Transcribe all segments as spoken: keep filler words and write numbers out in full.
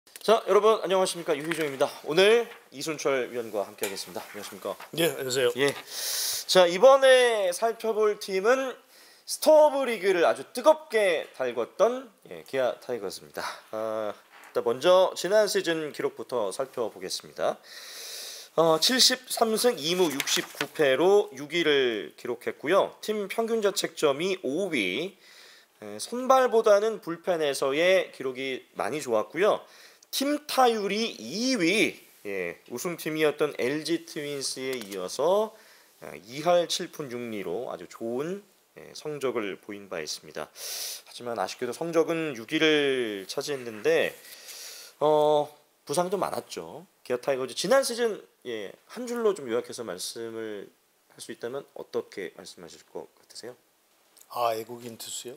자, 여러분 안녕하십니까, 유희종입니다. 오늘 이순철 위원과 함께하겠습니다. 안녕하십니까? 네, 안녕하세요. 예. 자, 이번에 살펴볼 팀은 스토브 리그를 아주 뜨겁게 달궜던 예, 기아 타이거즈입니다. 아, 일단 먼저 지난 시즌 기록부터 살펴보겠습니다. 어, 칠십삼 승 이 무 육십구 패로 육 위를 기록했고요. 팀 평균 자책점이 오 위. 에, 선발보다는 불펜에서의 기록이 많이 좋았고요. 팀 타율이 이 위. 예, 우승팀이었던 엘지 트윈스에 이어서 이 할 칠 푼 육 리로 아주 좋은 예, 성적을 보인 바 있습니다. 하지만 아쉽게도 성적은 육 위를 차지했는데 어, 부상도 많았죠. 기아 타이거즈 지난 시즌 예, 한 줄로 좀 요약해서 말씀을 할 수 있다면 어떻게 말씀하실 것 같으세요? 아, 외국인 투수요?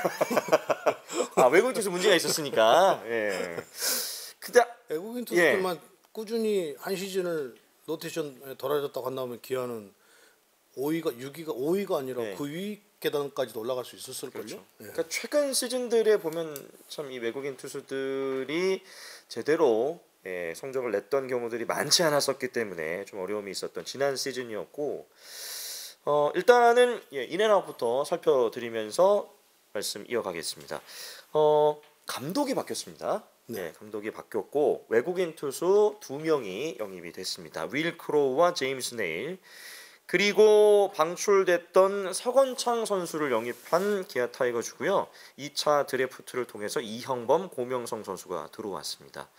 아, 외국인 투수 문제가 있었으니까. 예. 근데 외국인 투수들만 예. 꾸준히 한 시즌을 로테이션 돌아졌다고 한다면 기아는 오 위가 육 위가 오 위가 아니라 예. 구 위 계단까지도 올라갈 수 있었을 걸요. 그렇죠. 예. 그러니까 최근 시즌들에 보면 참 이 외국인 투수들이 제대로 예, 성적을 냈던 경우들이 많지 않았었기 때문에 좀 어려움이 있었던 지난 시즌이었고 어, 일단은 예, 인앤아웃부터 살펴드리면서 말씀 이어가겠습니다. 어, 감독이 바뀌었습니다. 네. 네, 감독이 바뀌었고 외국인 투수 두 명이 영입이 됐습니다. 윌 크로우와 제임스 네일. 그리고 방출됐던 서건창 선수를 영입한 기아 타이거즈고요. 이 차 드래프트를 통해서 이형범, 고명성 선수가 들어왔습니다.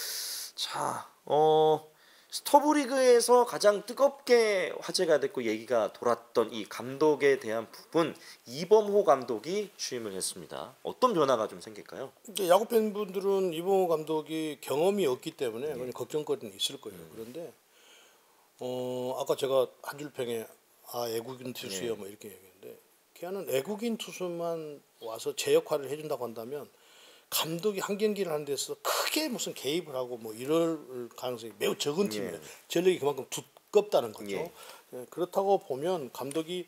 자, 어, 스토브 리그에서 가장 뜨겁게 화제가 됐고 얘기가 돌았던 이 감독에 대한 부분, 이범호 감독이 취임을 했습니다. 어떤 변화가 좀 생길까요? 야구 팬분들은 이범호 감독이 경험이 없기 때문에 네. 걱정거리는 있을 거예요. 음. 그런데 어, 아까 제가 한 줄 평에 아, 외국인 투수요 네. 뭐 이렇게 얘기했는데 기아는 외국인 투수만 와서 제 역할을 해준다고 한다면 감독이 한 경기를 하는 데서 크게 무슨 개입을 하고 뭐 이럴 가능성이 매우 적은 팀이에요. 예. 전력이 그만큼 두껍다는 거죠. 예. 예, 그렇다고 보면 감독이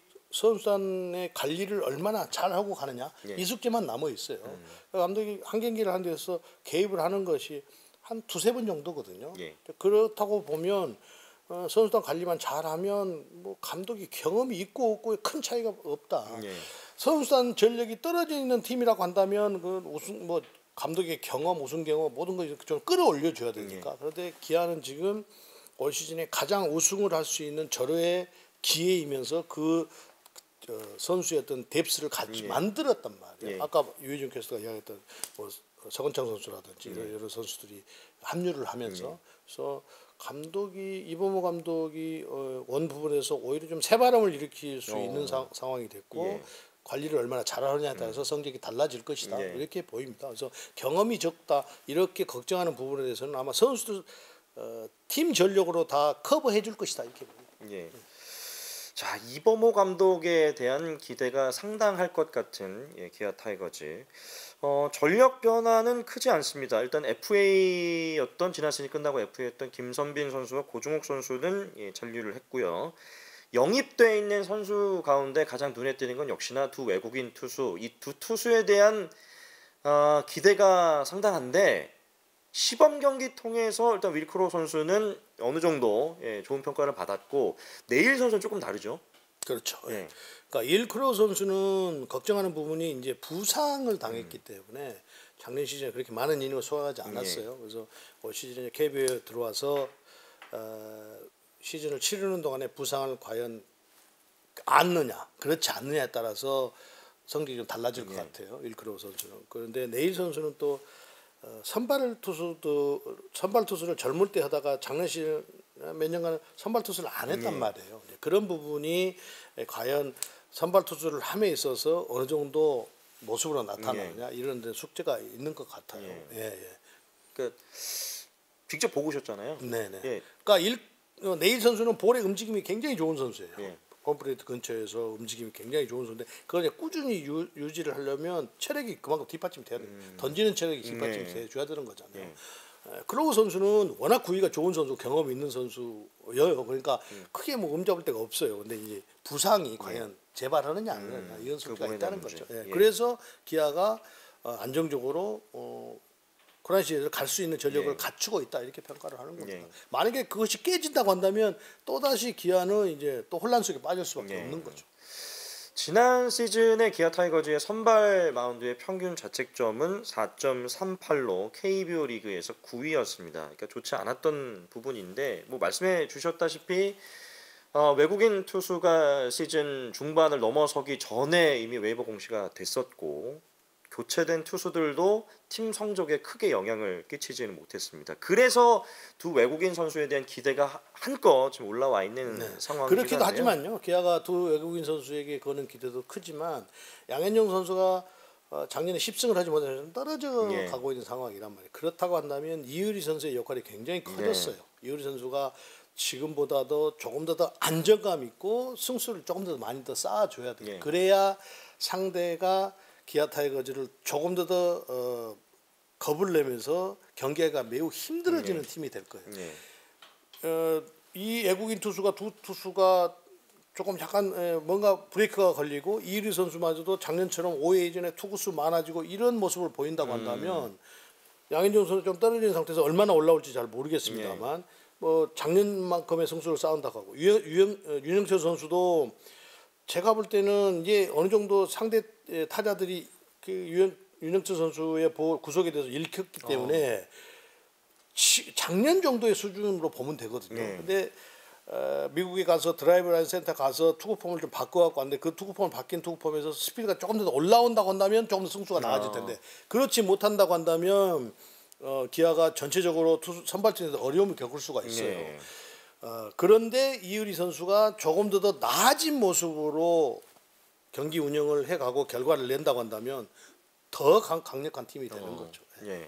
선수단의 관리를 얼마나 잘하고 가느냐 예. 이 숙제만 남아 있어요. 음. 감독이 한 경기를 하는 데서 개입을 하는 것이 한 두세 번 정도거든요. 예. 그렇다고 보면 어, 선수단 관리만 잘하면 뭐 감독이 경험이 있고 없고에 큰 차이가 없다. 예. 선수단 전력이 떨어져 있는 팀이라고 한다면 그 우승 뭐 감독의 경험, 우승 경험 모든 걸 좀 끌어올려 줘야 되니까. 예. 그런데 기아는 지금 올 시즌에 가장 우승을 할 수 있는 절호의 기회이면서 그 어, 선수의 어떤 뎁스를 같이 예. 만들었단 말이에요. 예. 아까 유해준 캐스터가 이야기했던 뭐 서건창 선수라든지 예. 여러 선수들이 합류를 하면서 예. 그래서 감독이 이범호 감독이 어, 원 부분에서 오히려 좀 새바람을 일으킬 수 어. 있는 사, 상황이 됐고 예. 관리를 얼마나 잘하느냐에 따라서 음. 성적이 달라질 것이다 예. 이렇게 보입니다. 그래서 경험이 적다 이렇게 걱정하는 부분에 대해서는 아마 선수들 어, 팀 전력으로 다 커버해 줄 것이다 이렇게 봅니다. 예. 자, 이범호 감독에 대한 기대가 상당할 것 같은 예, 기아 타이거즈. 어, 전력 변화는 크지 않습니다. 일단 에프에이였던 지난 시즌이 끝나고 에프에이였던 김선빈 선수와 고종욱 선수는 예, 잔류를 했고요. 영입돼 있는 선수 가운데 가장 눈에 띄는 건 역시나 두 외국인 투수. 이 두 투수에 대한 어, 기대가 상당한데 시범 경기 통해서 일단 윌크로 선수는 어느 정도 예, 좋은 평가를 받았고 네일 선수는 조금 다르죠. 그렇죠. 예. 그러니까 윌크로 선수는 걱정하는 부분이 이제 부상을 당했기 음. 때문에 작년 시즌에 그렇게 많은 이닝을 소화하지 않았어요. 예. 그래서 올 시즌에 케이비오에 들어와서 어, 시즌을 치르는 동안에 부상을 과연 안느냐 그렇지 않느냐에 따라서 성적이 좀 달라질 것 예. 같아요. 윌크로 선수는. 그런데 네일 선수는 또 어, 선발 투수도 선발 투수를 젊을 때 하다가 작년 시즌 몇 년간 선발 투수를 안 했단 예. 말이에요. 그런 부분이 과연 선발 투수를 함에 있어서 어느 정도 모습으로 나타나느냐 예. 이런 데 숙제가 있는 것 같아요. 예, 예. 예. 그 직접 보고 오셨잖아요. 네네. 예. 그러니까 일, 어, 네일 선수는 볼의 움직임이 굉장히 좋은 선수예요. 예. 홈플레이트 근처에서 움직임이 굉장히 좋은 선수인데 그걸 꾸준히 유, 유지를 하려면 체력이 그만큼 뒷받침이 돼야 돼요. 음. 던지는 체력이 뒷받침이 네. 돼줘야 되는 거잖아요. 네. 크로우 선수는 워낙 구위가 좋은 선수, 경험이 있는 선수여요. 그러니까 음. 크게 뭐 음잡을 데가 없어요. 근데 이제 부상이 과연 네. 재발하느냐 안 하느냐 음. 이런 소리가 그 있다는 거죠. 예. 예. 그래서 기아가 어, 안정적으로 어, 코란시에서 갈 수 있는 전력을 예. 갖추고 있다 이렇게 평가를 하는 겁니다. 예. 만약에 그것이 깨진다고 한다면 또 다시 기아는 이제 또 혼란 속에 빠질 수밖에 예. 없는 거죠. 지난 시즌의 기아 타이거즈의 선발 마운드의 평균 자책점은 사 점 삼팔로 케이비오 리그에서 구 위였습니다. 그러니까 좋지 않았던 부분인데 뭐 말씀해 주셨다시피 어, 외국인 투수가 시즌 중반을 넘어서기 전에 이미 웨이버 공시가 됐었고 교체된 투수들도 팀 성적에 크게 영향을 끼치지는 못했습니다. 그래서 두 외국인 선수에 대한 기대가 한껏 지금 올라와 있는 네. 상황이긴 그렇기도 한데요. 하지만요. 기아가 두 외국인 선수에게 거는 기대도 크지만 양현종 선수가 어, 작년에 십 승을 하지 못해서 떨어져 예. 가고 있는 상황이란 말이에요. 그렇다고 한다면 이유리 선수의 역할이 굉장히 커졌어요. 네. 이유리 선수가 지금보다도 조금 더, 더 안정감 있고 승수를 조금 더 많이 더 쌓아줘야 돼요. 예. 그래야 상대가 기아 타이거즈를 조금 더, 더 어, 겁을 내면서 경기가 매우 힘들어지는 예. 팀이 될 거예요. 예. 어, 이 외국인 투수가 두 투수가 조금 약간 에, 뭔가 브레이크가 걸리고 이유리 선수마저도 작년처럼 오 회 이전에 투구수 많아지고 이런 모습을 보인다고 한다면 음. 양현종 선수 좀 떨어지는 상태에서 얼마나 올라올지 잘 모르겠습니다만 예. 뭐 작년만큼의 승수를 쌓은다고 하고 유영, 유영, 어, 윤영철 선수도 제가 볼 때는 이제 어느 정도 상대 에, 타자들이 그 유영, 윤영철 선수의 보, 구속에 대해서 읽혔기 때문에 어. 치, 작년 정도의 수준으로 보면 되거든요. 네. 근데 어, 미국에 가서 드라이브 라인 센터 가서 투구폼을 좀 바꿔갖고 왔는데 그 투구폼을 바뀐 투구폼에서 스피드가 조금 더 올라온다고 한다면 조금 더 승수가 나아질 텐데 그렇지 못한다고 한다면 어, 기아가 전체적으로 투수 선발진에서 어려움을 겪을 수가 있어요. 네. 어, 그런데 이유리 선수가 조금 더, 더 나아진 모습으로 경기 운영을 해가고 결과를 낸다고 한다면 더 강, 강력한 팀이 되는 어, 거죠. 예.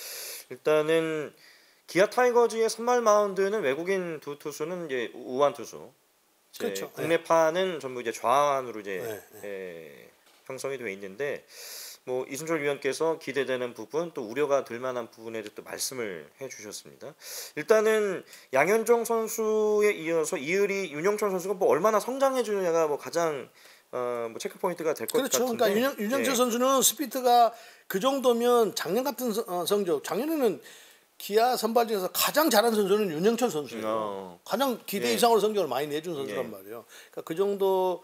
일단은 기아 타이거즈의 선발 마운드는 외국인 두 투수는 이제 우완 투수. 이제 그렇죠. 국내파는 전부 이제 좌완으로 이제 네, 네. 예, 형성이 되어 있는데 뭐 이순철 위원께서 기대되는 부분 또 우려가 될 만한 부분에 대해 또 말씀을 해주셨습니다. 일단은 양현종 선수에 이어서 이을이 윤영철 선수가 뭐 얼마나 성장해 주느냐가 뭐 가장 어, 뭐 체크 포인트가 될 것 그렇죠. 같은데. 그러니까 윤영, 윤영철 예. 선수는 스피드가 그 정도면 작년 같은 서, 어, 성적. 작년에는 기아 선발 중에서 가장 잘한 선수는 윤영철 선수예요. 어. 가장 기대 예. 이상으로 성적을 많이 내준 선수란 예. 말이에요. 그러니까 그 정도의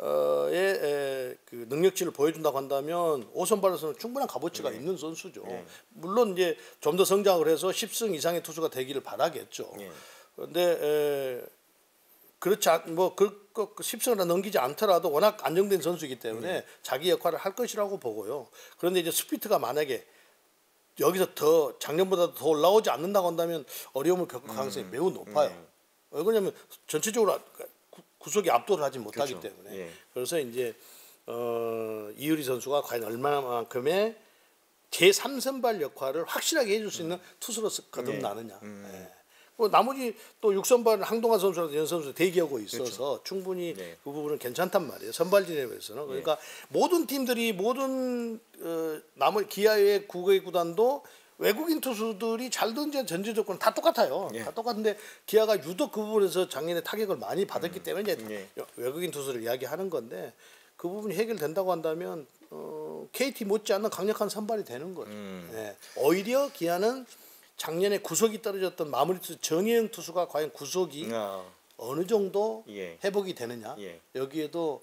에, 그 능력치를 보여준다고 한다면 오 선발에서는 충분한 값어치가 예. 있는 선수죠. 예. 물론 이제 좀 더 성장을 해서 십 승 이상의 투수가 되기를 바라겠죠. 예. 그런데 에, 그렇지 않, 뭐 그, 그 십 승을 넘기지 않더라도 워낙 안정된 선수이기 때문에 음. 자기 역할을 할 것이라고 보고요. 그런데 이제 스피드가 만약에 여기서 더 작년보다 더 올라오지 않는다고 한다면 어려움을 겪을 가능성이 음. 매우 높아요. 음. 왜 그러냐면 전체적으로 구, 구속이 압도를 하지 못하기 그렇죠. 때문에. 예. 그래서 이제 어, 이유리 선수가 과연 얼마만큼의 제삼 선발 역할을 확실하게 해줄 수 있는 투수로서 거듭나느냐. 음. 예. 뭐 나머지 또 육 선발 항동환 선수라든지 연 선수 대기하고 있어서 그렇죠. 충분히 네. 그 부분은 괜찮단 말이에요. 선발진에 비해서는. 그러니까 모든 팀들이 모든 어, 나머지 기아의 국외 구단도 외국인 투수들이 잘 던지는 전제 조건 다 똑같아요. 예. 다 똑같은데 기아가 유독 그 부분에서 작년에 타격을 많이 받았기 음. 때문에 이제 예. 외국인 투수를 이야기하는 건데 그 부분이 해결된다고 한다면 어, 케이티 못지않는 강력한 선발이 되는 거죠. 음. 예. 오히려 기아는 작년에 구속이 떨어졌던 마무리 투수 정혜영 투수가 과연 구속이 아, 어느 정도 예. 회복이 되느냐 예. 여기에도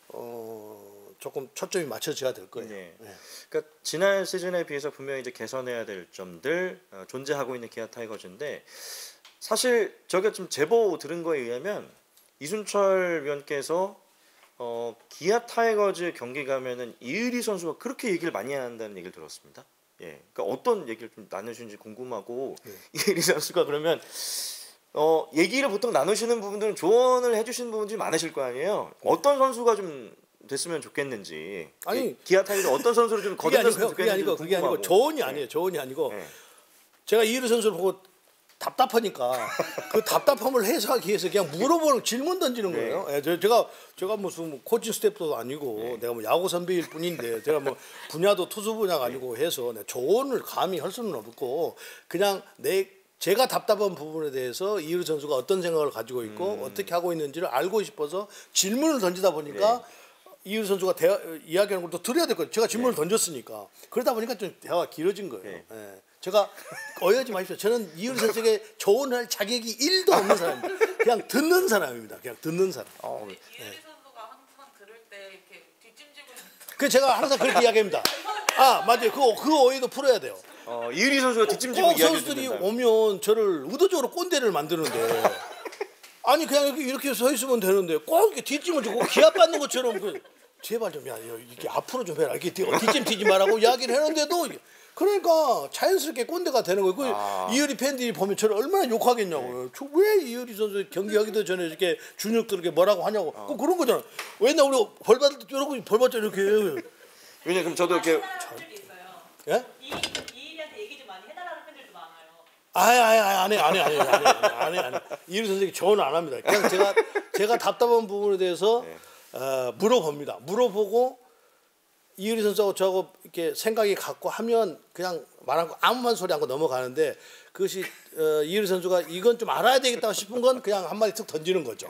어, 조금 초점이 맞춰져야 될 거예요. 예. 예. 그러니까 지난 시즌에 비해서 분명히 이제 개선해야 될 점들 어, 존재하고 있는 기아 타이거즈인데 사실 저게 좀 제보 들은 거에 의하면 이순철 위원께서 어, 기아 타이거즈 경기 가면은 이의리 선수가 그렇게 얘기를 많이 한다는 얘기를 들었습니다. 예, 그러니까 어떤 얘기를 좀 나누시는지 궁금하고 네. 이의리 선수가 그러면 어, 얘기를 보통 나누시는 부분들은 조언을 해주시는 부분들이 많으실 거 아니에요. 어떤 선수가 좀 됐으면 좋겠는지. 아니, 기아 타이거즈 어떤 선수를 좀 그게 아니고 거듭났으면 그게 좋겠는지 아니고 그게 아니고 궁금하고. 조언이 아니에요. 예. 조언이 아니고 예. 제가 이의리 선수를 보고 답답하니까 그 답답함을 해소하기 위해서 그냥 물어보는 질문 던지는 네. 거예요. 예, 저- 제가 제가 무슨 뭐 코칭 스태프도 아니고 네. 내가 뭐 야구 선배일 뿐인데 제가 뭐 분야도 투수 분야가 아니고 해서 내 조언을 감히 할 수는 없고 그냥 내 제가 답답한 부분에 대해서 이의리 선수가 어떤 생각을 가지고 있고 음. 어떻게 하고 있는지를 알고 싶어서 질문을 던지다 보니까 이의리 선수가 대화, 이야기하는 걸 또 들어야 될 거예요. 제가 질문을 네. 던졌으니까 그러다 보니까 좀 대화가 길어진 거예요. 네. 예. 제가 오해하지 마십시오. 저는 이효리 선수에게 조언할 자격이 일도 없는 사람입니다. 그냥 듣는 사람입니다. 그냥 듣는 사람. 어, 이효리 선수가 항상 들을 때 이렇게 뒷짐지고 그 제가 항상 그렇게 이야기합니다. 아 맞아요. 그, 그 오해도 풀어야 돼요. 어, 이유리 선수가 뒷짐지고 꼭 이야기를 선수들이 듣는다. 오면 저를 의도적으로 꼰대를 만드는데 아니 그냥 이렇게, 이렇게 서 있으면 되는데 꼭 이렇게 뒷짐을 주고 기합 받는 것처럼 그 제발 좀 야 이렇게 앞으로 좀 해라 이렇게 뒤- 뒷짐 튀지 말라고 이야기를 했는데도 그러니까 자연스럽게 꼰대가 되는 거예요. 그 아. 이효리 팬들이 보면 저를 얼마나 욕하겠냐고요. 저 왜 이효리 선수 경기하기도 전에 이렇게 준혁들에게 뭐라고 하냐고. 꼭 그런 거잖아. 왜냐 우리 벌 받을 때 이러고 벌 받자 이렇게. 왜냐 그럼 저도 이렇게 팬들도 있어요. 예? 이 이일이한테 얘기 좀 많이 해달라는 팬들도 많아요. 아예 아예 안해 안해 안해 안해 안해 안해 이효리 선수에게 조언 안 합니다. 그냥 제가 제가 답답한 부분에 대해서 네. 어, 물어봅니다. 물어보고 이효리 선수하고 저하고 이렇게 생각이 같고 하면 그냥 말한 거 아무만 소리 하고 넘어가는데 그것이 어, 이효리 선수가 이건 좀 알아야 되겠다 싶은 건 그냥 한 마디 툭 던지는 거죠.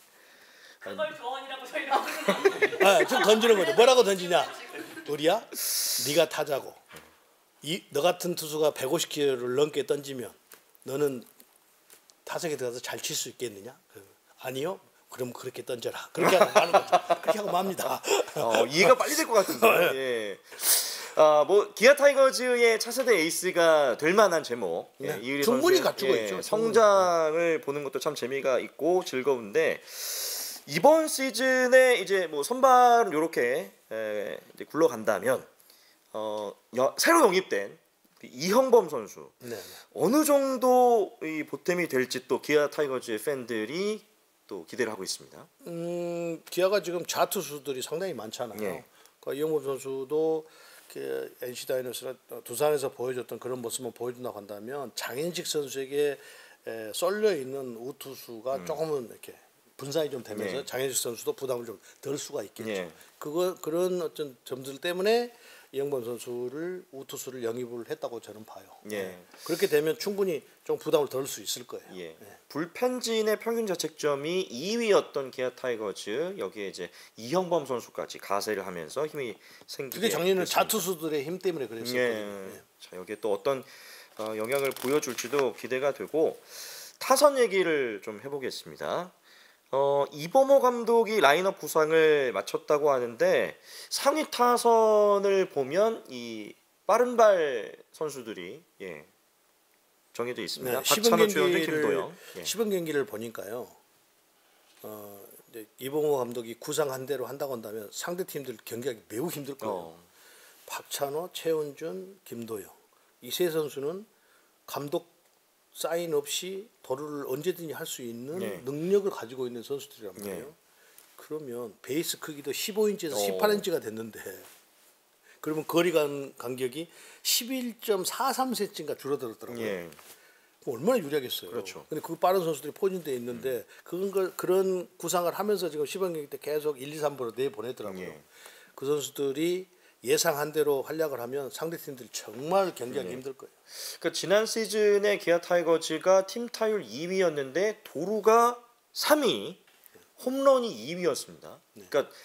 그걸 조언이라고 저희가 하는 네, 툭 던지는 거죠. 뭐라고 던지냐? 우리야, 네가 타자고. 이 너 같은 투수가 백오십 킬로미터를 넘게 던지면 너는 타석에 들어가서 잘 칠 수 있겠느냐? 아니요. 그럼 그렇게 던져라. 그렇게 하고 마는 거죠. 그렇게 하고 맙니다. 어, 이해가 빨리 될 것 같은데. 예. 아, 뭐 기아 타이거즈의 차세대 에이스가 될 만한 제목. 예, 네, 이유리 충분히 선수의, 갖추고 예, 있죠. 성장을 보는 것도 참 재미가 있고 즐거운데 이번 시즌에 이제 뭐 선발은 이렇게 에, 이제 굴러간다면 어, 여, 새로 영입된 이형범 선수 네, 네. 어느 정도 이 보탬이 될지 또 기아 타이거즈의 팬들이 또 기대를 하고 있습니다. 음, 기아가 지금 자투수들이 상당히 많잖아요. 예. 그러니까 이영범 선수도 그 엔씨 다이노스나 두산에서 보여줬던 그런 모습을 보여준다고 한다면 장현식 선수에게 에, 쏠려 있는 우투수가 음. 조금은 이렇게 분산이 좀 되면서 예. 장현식 선수도 부담을 좀 덜 수가 있겠죠. 예. 그거 그런 어떤 점들 때문에 이영범 선수를 우투수를 영입을 했다고 저는 봐요. 예. 네. 그렇게 되면 충분히 좀 부담을 덜 수 있을 거예요. 예. 불펜진의 평균 자책점이 이 위였던 기아 타이거즈 여기에 이제 이형범 선수까지 가세를 하면서 힘이 생기게 그게 작년에 됐습니다. 자투수들의 힘 때문에 그랬었거든요. 예. 예. 자 여기에 또 어떤 어, 영향을 보여줄지도 기대가 되고 타선 얘기를 좀 해보겠습니다. 어, 이범호 감독이 라인업 구상을 마쳤다고 하는데 상위 타선을 보면 이 빠른발 선수들이 예, 정해져 있습니다. 네, 박찬호, 최원준, 경기를 김도영. 예. 시범 경기를 보니까요. 어, 이제 이봉호 감독이 구상한 대로 한다고 한다면 상대 팀들 경기하기 매우 힘들 거예요. 어, 박찬호, 최원준, 김도영 이 세 선수는 감독 사인 없이 도루를 언제든지 할 수 있는 네. 능력을 가지고 있는 선수들이란 말이에요. 네. 그러면 베이스 크기도 십오 인치에서 어. 십팔 인치가 됐는데 그러면 거리 간 간격이 십일 점 사삼 센티미터인가 줄어들었더라고요. 예. 그럼 얼마나 유리하겠어요. 그렇죠. 근데 그 빠른 선수들이 포진돼 있는데 음. 그런 걸 그런 구상을 하면서 지금 시범 경기 때 계속 일, 이, 삼부로 내 보내더라고요. 예. 그 선수들이 예상한 대로 활약을 하면 상대 팀들이 정말 경기하기 네. 힘들 거예요. 그러니까 지난 시즌에 기아 타이거즈가 팀 타율 이 위였는데 도루가 삼 위, 홈런이 이 위였습니다. 네. 그러니까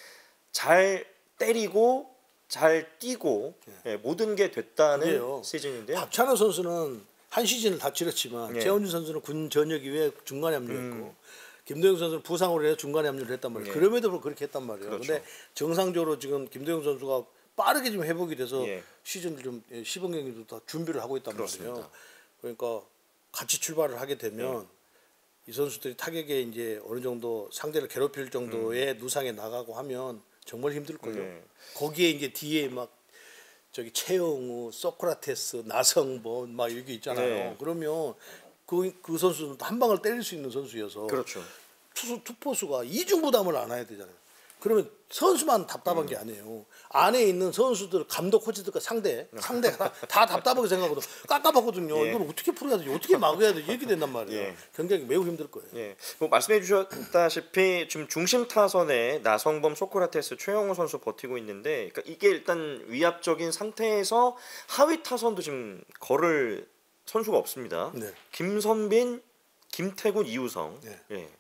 잘 때리고 잘 뛰고 예, 모든 게 됐다는 그게요. 시즌인데요. 박찬호 선수는 한 시즌을 다 치렀지만 예. 최원준 선수는 군 전역 이후에 중간에 합류했고 음. 김도영 선수는 부상으로 해서 중간에 합류를 했단 말이에요. 예. 그럼에도 불구하고 그렇게 했단 말이에요. 그렇죠. 근데 정상적으로 지금 김도영 선수가 빠르게 좀 회복이 돼서 예. 시즌을 좀 예, 시범 경기도 다 준비를 하고 있단 그렇습니다. 말이에요. 그러니까 같이 출발을 하게 되면 예. 이 선수들이 타격에 이제 어느 정도 상대를 괴롭힐 정도의 음. 누상에 나가고 하면 정말 힘들 거예요. 예. 거기에 이제 뒤에 막 저기 최영우, 소크라테스, 나성범 막 이렇게 있잖아요. 네. 그러면 그, 그 선수는 한 방을 때릴 수 있는 선수여서 그렇죠. 투수 투포수가 이중 부담을 안 해야 되잖아요. 그러면 선수만 답답한 게 아니에요. 안에 있는 선수들, 감독, 코치들과 상대, 상대가 다, 다 답답하게 생각하거든. 깝깝하거든요. 예. 이걸 어떻게 풀어야 되지? 어떻게 막아야 되지? 이렇게 된단 말이에요. 예. 경기하기 매우 힘들 거예요. 예, 뭐 말씀해 주셨다시피 지금 중심 타선에 나성범, 소크라테스, 최영호 선수 버티고 있는데, 그러니까 이게 일단 위압적인 상태에서 하위 타선도 지금 걸을 선수가 없습니다. 네. 김선빈, 김태군, 이우성. 네. 예.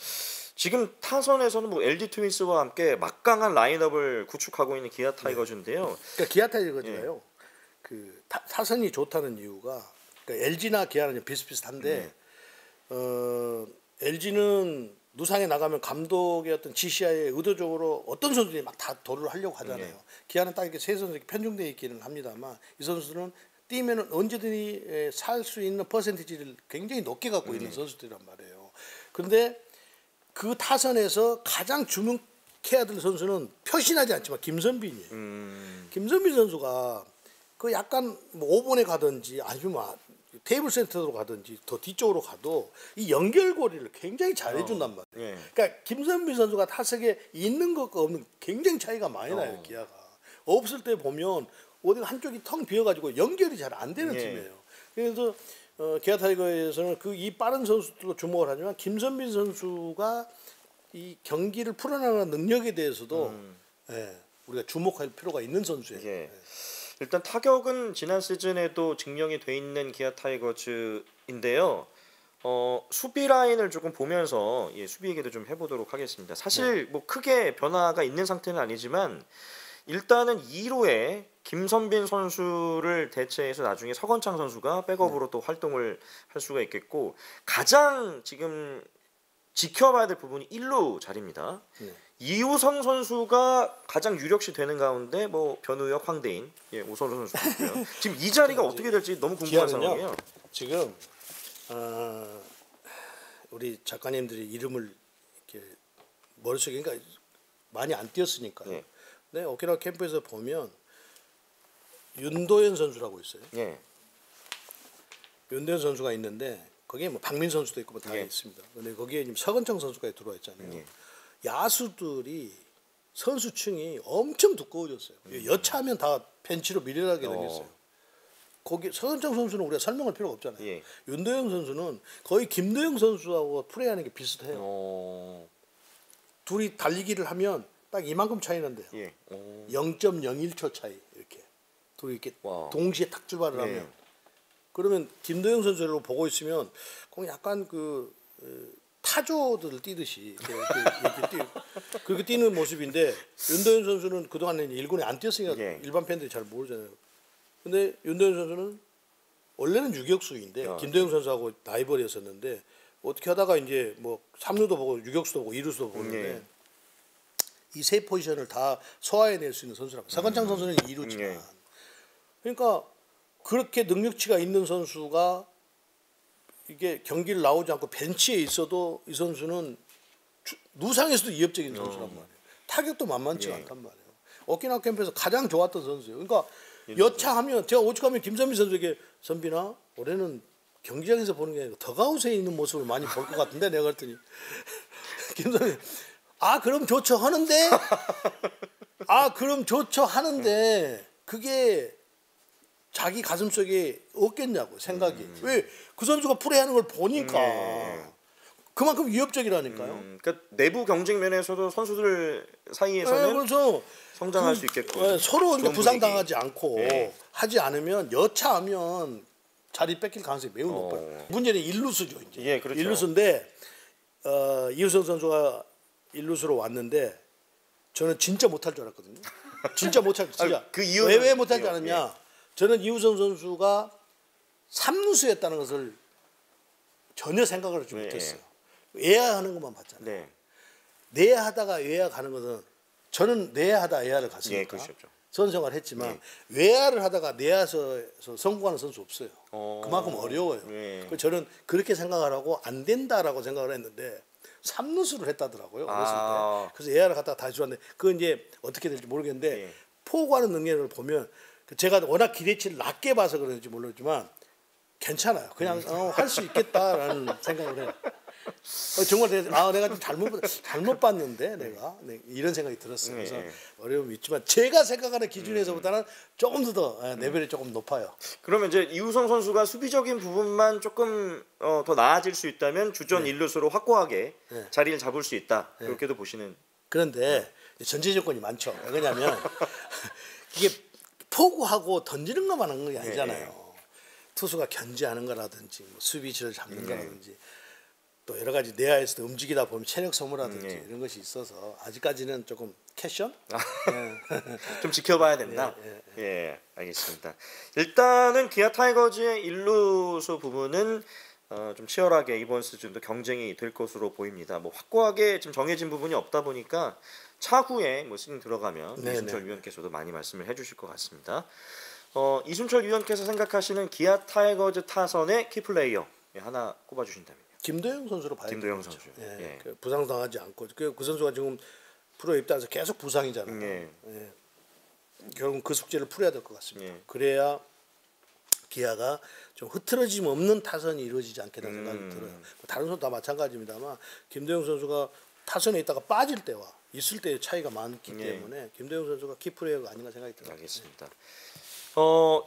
지금 타선에서는 뭐 엘지 트윈스와 함께 막강한 라인업을 구축하고 있는 기아 타이거즈인데요. 그러니까 기아 타이거즈가요. 그 타, 타선이 좋다는 이유가 그러니까 엘지나 기아는 비슷비슷한데 네. 어, 엘지는 누상에 나가면 감독의 어떤 지시하에 의도적으로 어떤 선수들이 막 다 도를 하려고 하잖아요. 네. 기아는 딱 이렇게 세 선수 이렇게 편중되어 있기는 합니다만 이 선수들은 뛰면은 언제든지 살 수 있는 퍼센티지를 굉장히 높게 갖고 있는 네. 선수들이란 말이에요. 그런데 그 타선에서 가장 주목해야 될 선수는 표신하지 않지만 김선빈이에요. 음. 김선빈 선수가 그 약간 뭐 오 번에 가든지 아니면 테이블 센터로 가든지 더 뒤쪽으로 가도 이 연결고리를 굉장히 잘해준단 어. 말이에요. 예. 그러니까 김선빈 선수가 타석에 있는 것과 없는 굉장히 차이가 많이 나요. 어. 기아가 없을 때 보면 어디 한쪽이 텅 비어가지고 연결이 잘 안 되는 예. 팀이에요. 그래서 어, 기아 타이거에서는 그 이 빠른 선수들로 주목을 하지만 김선빈 선수가 이 경기를 풀어나가는 능력에 대해서도 음. 예, 우리가 주목할 필요가 있는 선수예요. 예. 일단 타격은 지난 시즌에도 증명이 돼 있는 기아 타이거즈인데요. 어, 수비 라인을 조금 보면서 예, 수비 얘기도 좀 해보도록 하겠습니다. 사실 뭐 크게 변화가 있는 상태는 아니지만 일단은 이 루에 김선빈 선수를 대체해서 나중에 서건창 선수가 백업으로 또 활동을 할 수가 있겠고 가장 지금 지켜봐야 될 부분이 일 루 자리입니다. 네. 이우성 선수가 가장 유력시 되는 가운데 뭐 변우혁, 황대인, 예, 오선호 선수도 있고요. 지금 이 자리가 어떻게 될지 너무 궁금한 기아는요, 상황이에요. 지금 어, 우리 작가님들이 이름을 이렇게 머릿속에 그러니까 많이 안 띄었으니까요. 예. 네, 오키나와 캠프에서 보면 윤도현 선수라고 있어요. 예. 윤도현 선수가 있는데 거기에 뭐 박민 선수도 있고 뭐 다 예. 있습니다. 근데 거기에 지금 서건창 선수까지 들어와 있잖아요. 예. 야수들이 선수층이 엄청 두꺼워졌어요. 음. 여차하면 다 벤치로 밀려나게 어. 생겼어요. 거기 서건창 선수는 우리가 설명할 필요가 없잖아요. 예. 윤도영 선수는 거의 김도영 선수하고 플레이하는 게 비슷해요. 어. 둘이 달리기를 하면 딱 이만큼 차이 난대요. 예. 어. 영 점 영일 초 차이 이렇게 둘이 이렇게 와. 동시에 탁 출발을 예. 하면 그러면 김도영 선수를 보고 있으면 꼭 약간 그 어, 타조들 뛰듯이 이렇게, 이렇게, 이렇게 뛰, 그렇게 뛰는 모습인데 윤도현 선수는 그동안에 일 군에 안 뛰었으니까 예. 일반 팬들이 잘 모르잖아요. 근데 윤도현 선수는 원래는 유격수인데 어. 김도영 선수하고 라이벌이었었는데 어떻게 하다가 이제 뭐 삼 루도 보고 유격수도 보고 이 루수도 보고 있는데 예. 이 세 포지션을 다 소화해낼 수 있는 선수라고. 서건창 선수는 이 루지만. 예. 그러니까 그렇게 능력치가 있는 선수가 이게 경기를 나오지 않고 벤치에 있어도 이 선수는 주- 누상에서도 위협적인 선수란 말이에요. 타격도 만만치가 예. 않단 말이에요. 오키나와 캠프에서 가장 좋았던 선수예요. 그러니까 여차하면 제가 오죽하면 김선빈 선수에게 선빈아 올해는 경기장에서 보는 게 아니고 더가웃에 있는 모습을 많이 볼 것 같은데 내가 그랬더니 김선빈 아 그럼 좋죠 하는데 아 그럼 좋죠 하는데 그게 자기 가슴 속에 없겠냐고 생각이. 음. 왜 그 선수가 플레이하는 걸 보니까 예. 그만큼 위협적이라니까요. 음, 그러니까 내부 경쟁 면에서도 선수들 네, 사이에서는 그래서 성장할 그, 수 있겠고 네, 서로 이제 좋은 부상당하지 않고 예. 하지 않으면 여차하면 자리 뺏길 가능성이 매우 어. 높아요. 문제는 일루수죠 이제. 예, 그렇죠. 일루수인데 어, 이우성 선수가 일루수로 왔는데 저는 진짜 못할 줄 알았거든요. 진짜 못할 진짜. 아, 그 이유는- 왜 왜 못할 줄 예. 알았냐? 저는 이우성 선수가 삼루수였다는 것을 전혀 생각을 하지 예, 못했어요. 외야하는 것만 봤잖아요. 네. 내야하다가 외야 가는 것은 저는 내야하다 외야를 갔으니까 예, 그렇죠. 선생활을 했지만 외야를 하다가 내야에서 성공하는 선수 없어요. 어. 그만큼 어려워요. 예. 그래서 저는 그렇게 생각을 하고 안 된다라고 생각을 했는데 삼루수를 했다더라고요. 어렸을 아. 때. 그래서 외야를 갖다가 다시 왔는데 그건 이제 어떻게 될지 모르겠는데 예. 포구하는 능력을 보면 제가 워낙 기대치를 낮게 봐서 그런지 모르지만 괜찮아요. 그냥 음. 어, 할 수 있겠다라는 생각을 해요. 어, 정말 내가, 아, 내가 좀 잘못 잘못 봤는데 내가 네, 이런 생각이 들었어요. 그래서 네. 어려움이 있지만 제가 생각하는 기준에서보다는 조금 더, 더 예, 레벨이 조금 높아요. 그러면 이제 이우성 선수가 수비적인 부분만 조금 어, 더 나아질 수 있다면 주전 일루수로 확고하게 네. 자리를 잡을 수 있다. 그렇게도 보시는. 그런데 전제 조건이 많죠. 왜냐하면 이게 포구하고 던지는 것만 하는 게 아니잖아요. 투수가 견제하는 거라든지 뭐 수비치를 잡는 거라든지 또 여러 가지 내야에서도 움직이다 보면 체력 소모라든지 음, 예. 이런 것이 있어서 아직까지는 조금 캐션? 좀 지켜봐야 된다. 예, 예, 예, 알겠습니다. 일단은 기아 타이거즈의 일루수 부분은 어, 좀 치열하게 이번 시즌도 경쟁이 될 것으로 보입니다. 뭐 확고하게 지금 정해진 부분이 없다 보니까 차후에 뭐 시즌 들어가면 네, 이순철 네. 위원께서도 많이 말씀을 해주실 것 같습니다. 어, 이순철 위원께서 생각하시는 기아 타이거즈 타선의 키플레이어 예, 하나 꼽아주신다면요. 김도영 선수로 봐야 김도영 되겠죠. 선수. 예, 예. 그 부상당하지 않고 그, 그 선수가 지금 프로에 입단해서 계속 부상이잖아요. 예. 예. 결국 그 숙제를 풀어야 될 것 같습니다. 예. 그래야 기아가 좀 흐트러짐 없는 타선이 이루어지지 않겠다는 생각이 음. 들어요. 다른 선수 다 마찬가지입니다만 김도영 선수가 타선에 있다가 빠질 때와 있을 때의 차이가 많기 예. 때문에 김도영 선수가 키플레이어가 아닌가 생각이 들어요. 알겠습니다. 어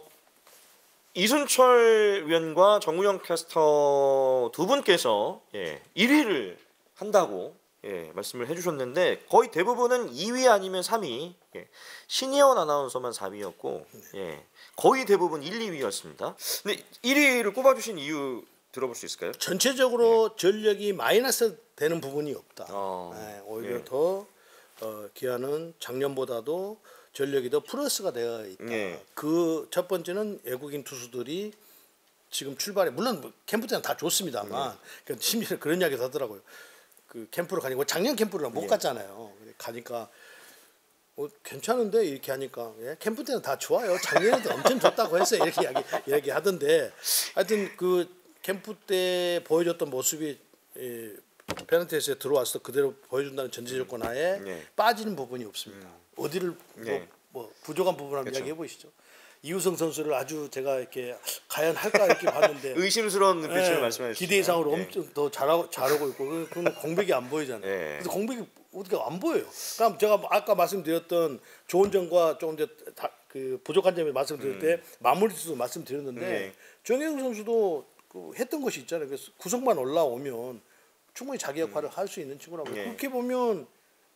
이순철 위원과 정우영 캐스터 두 분께서 예, 일 위를 한다고 예, 말씀을 해주셨는데 거의 대부분은 이 위 아니면 삼 위 예, 신예원 아나운서만 사 위였고 예, 거의 대부분 일, 이 위였습니다. 근데 일 위를 꼽아주신 이유 들어볼 수 있을까요? 전체적으로 전력이 마이너스 되는 부분이 없다. 어, 네, 오히려 예. 더 어, 기아는 작년보다도 전력이 더 플러스가 되어 있다. 예. 그 첫 번째는 외국인 투수들이 지금 출발에 물론 뭐 캠프 때는 다 좋습니다만 그 심지어 그런 이야기도 하더라고요. 그 캠프로 가니까 작년 캠프를 못 예. 갔잖아요. 가니까 어, 괜찮은데 이렇게 하니까 예? 캠프 때는 다 좋아요. 작년에도 엄청 좋다고 했어요. 이렇게 이야기 이야기 하던데 하여튼 그 캠프 때 보여줬던 모습이 예, 페넌트에서 들어와서 그대로 보여준다는 전제 조건 하에 예. 빠지는 부분이 없습니다. 어디를 뭐, 예. 뭐 부족한 부분 한번 그렇죠. 이야기해 보시죠. 이우성 선수를 아주 제가 이렇게 과연 할까 이렇게 봤는데 의심스러운 눈빛으로 예, 말씀해 주시죠. 기대 이상으로 엄청 더 잘하고 잘하고 있고 그- 그건 공백이 안 보이잖아요. 예. 그래서 공백이 어떻게 안 보여요. 그럼 제가 아까 말씀드렸던 좋은 점과 조금 이제 다, 그 부족한 점을 말씀드릴 때 마무리도 말씀드렸는데 음. 네. 정혜영 선수도 그 했던 것이 있잖아요. 그래서 구성만 올라오면 충분히 자기 역할을 할 수 있는 친구라고 네. 그렇게 보면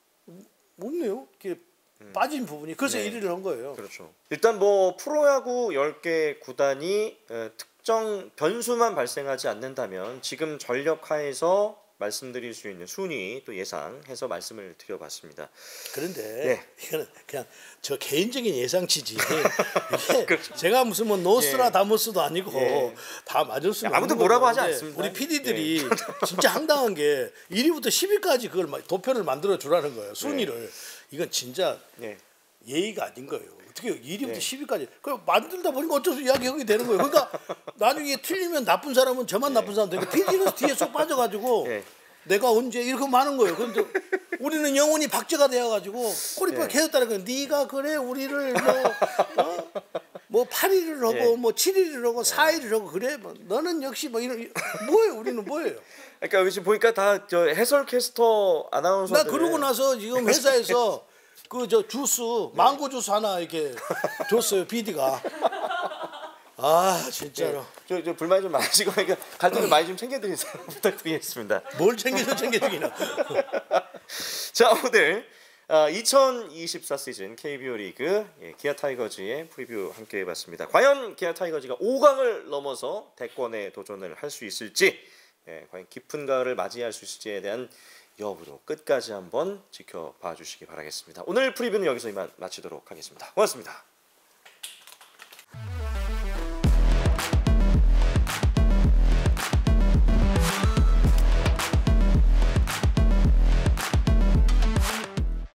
없네요. 이렇게 빠진 부분이 그래서 네. 일 위를 한 거예요. 그렇죠. 일단 뭐 프로야구 열 개 구단이 에, 특정 변수만 발생하지 않는다면 지금 전력 하에서 말씀드릴 수 있는 순위 또 예상해서 말씀을 드려봤습니다. 그런데 예. 이거는 그냥 저 개인적인 예상치지. 이게 제가 무슨 뭐 노스라 예. 다모스도 아니고 예. 다 맞을 수는 아무도 없는 뭐라고 거고. 하지 근데 않습니다. 우리 피디들이 진짜 황당한 게 일 위부터 십 위까지 그걸 막 도표를 만들어 주라는 거예요. 순위를. 이건 진짜 예. 예의가 아닌 거예요. 어떻게 일 위부터 예. 십 위까지 그 만들다 보니까 어쩔 수 이야기하게 되는 거예요. 그러니까 나중에 틀리면 나쁜 사람은 저만 나쁜 사람 되고 피디는 뒤에 쏙 빠져가지고 예. 내가 언제 이렇게 많은 거예요. 그런데 우리는 영원히 박제가 되어가지고 꼬리뼈 예. 계속 따라 거예요. 네가 그래 우리를 뭐, 어? 뭐 팔 일을 하고 예. 뭐 칠 일을 하고 사 일을 하고 그래. 뭐 너는 역시 뭐 이런 뭐예요? 우리는 뭐예요? 그러니까 여기 지금 보니까 다 저 해설 캐스터 아나운서들 나 그러고 나서 지금 회사에서 그 저 주스 망고 주스 하나 이렇게 줬어요. 피디가. 아 진짜로. 저, 저 불만 좀 마시고 그러니까 갈등을 많이 좀 챙겨드리세요. 부탁드리겠습니다. 뭘 챙겨서 챙겨주기는. 자 오늘 아, 이천이십사 시즌 케이비오 리그 예, 기아 타이거즈의 프리뷰 함께 해봤습니다. 과연 기아 타이거즈가 오 강을 넘어서 대권에 도전을 할 수 있을지 예, 과연 깊은 가을을 맞이할 수 있을지에 대한 여부도 끝까지 한번 지켜봐 주시기 바라겠습니다. 오늘 프리뷰는 여기서 이만 마치도록 하겠습니다. 고맙습니다.